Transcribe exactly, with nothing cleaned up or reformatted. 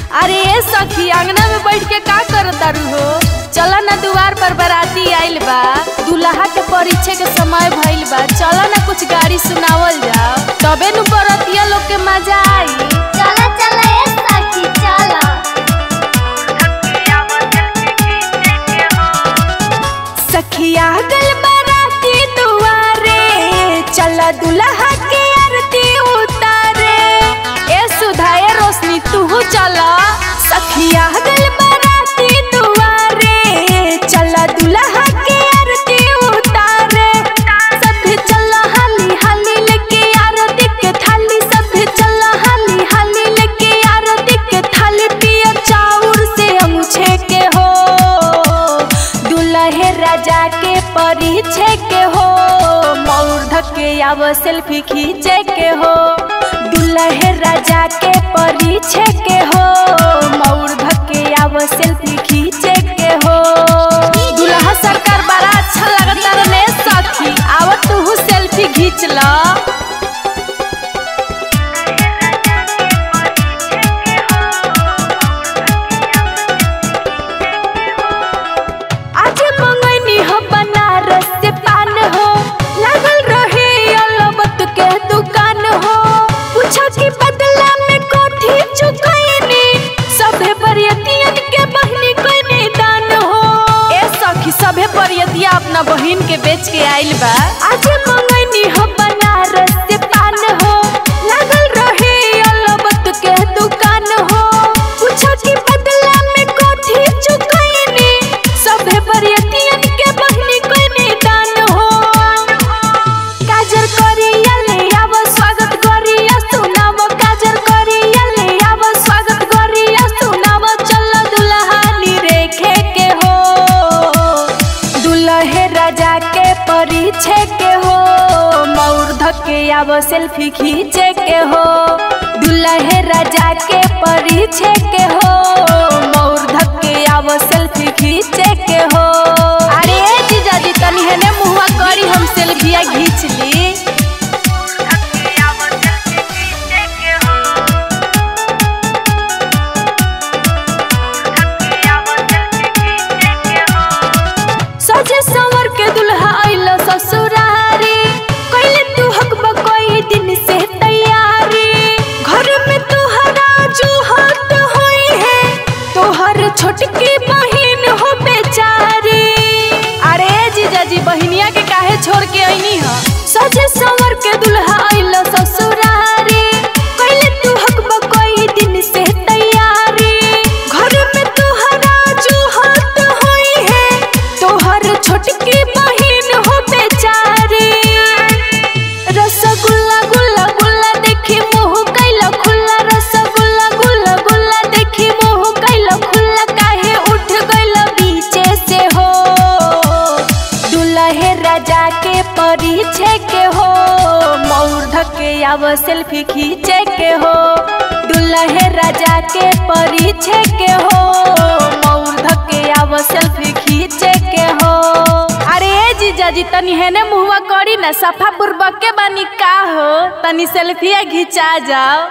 अरे ये सखी अंगना में बैठ के का करतारू हो? चला ना दुआर पर बाराती आइल बा, दुल्हा के परीक्षा के समय भइल बा, चला ना कुछ गाड़ी सुनावल जाओ, तबे नु बरतिया लोग के मजा आई। चला चला ये सखी चला। सखिया गल बाराती दुआरे, चला दुल्हा के आरती उतारे। ए सुधाए रोशनी तू चला। सखिया गल बाराती दुआरे, चला दुल्हा के आरती उतारे। सभी चला हाली हाली लेके आरती के थाली, सभी चला हाली हाली लेके आरती के थाली। पिया चाउर से अंगूठे के हो, दुल्हे राजा के परिछे के हो, मौर धके आव सेल्फी खींचे के हो। दुल्हे राजा के परिछे के हो, मौर धके आव सेल्फी खींचे के हो। दुल्हा सरकार बड़ा अच्छा लगता रे सखी, आव तू सेल्फी खींच ला। सभे परियतिया अपना बहिन के बेच के आइल बा। आज मंगनी हो बनारस से पान हो, लागल रहे अलबत के दुकान हो। पूछा कि बदला में कथी चुकैनी, सभे परियतियन के बहिनी कोइनी दान हो। काजर करिया ले आव स्वागत करिया सुनाव, काजर करिया ले आव स्वागत करिया सुनाव। चल दुल्हानी रेखे के हो, दुल्हे राजा के परिछे के हो, मौर धके आव सेल्फी खींचे के हो। दुल्हे राजा के परिछे के हो, मौर धके आव सेल्फी खींचे के हो। अरे जीजा जी तनी हेने मुहवा करी, हम सेल्फिया खींच ली। सजे संवर के दुल्हा आइला ससुरारी, कइले तू हकबा कोई दिन से तैयारी। घर में तोहरा जो हाथ होई है, तोहर छोटकी बहिन हो बेचारी। अरे जीजा जी बहिनिया के काहे छोड़ के आइनी ह? सजे संवर के दुल्हा आइला ससुरारी, कइले तू हकबा कोई दिन से तैयारी। घर में तोहरा जो हाथ होई है, तोहर छोटकी बहिन हो बेचारी। रसगुल्ला गुल्ला गुल्ला देखी मुँह कैला खुल्ला, रसगुल्ला गुल्ला गुल्ला देखी मुँह कैला खुल्ला। काहे उठ गइला बीचे से हो, दुल्हे राजा के परिछे के हो, मौर धके आव सेल्फी खींचे के हो। दुल्हे राजा के परिछे के हो, मौर धके आव सेल्फी खींचे के हो। अरे जीजा जी तनी हेने मुहवा करी ना, सफा बुर्बक के बानी का हो, तनी सेल्फिया घिंचा जाओ।